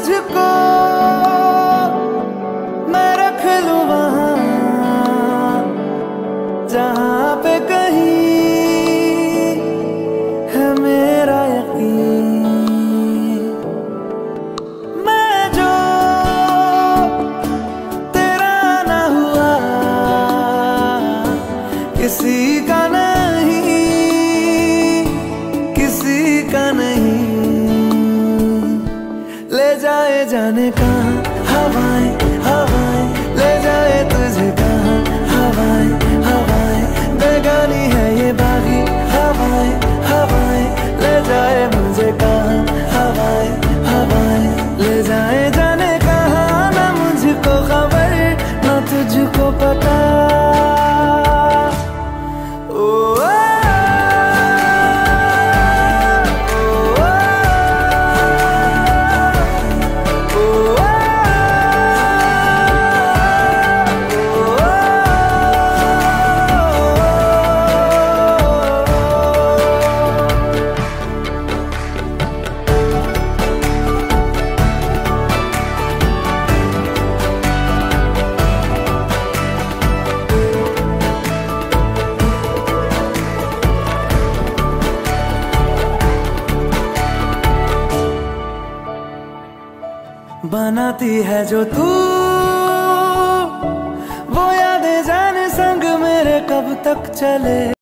तुझको मैं रख लूं वहां जहां पे कहीं है मेरा यकीन। मैं जो तेरा ना हुआ किसी का नहीं, किसी का नहीं। ले जाए जाने कहाँ हवाएं हवाएं, ले जाए तुझे कहाँ हवाएं हवाएं। बेगानी है ये बागी हवाएं हवाएं, ले जाए मुझे कहाँ हवाएं हवाएं। ले जाए जाने कहाँ, ना मुझको खबर ना तुझको पता। बनाती है जो तू वो यादें जाने संग मेरे कब तक चले।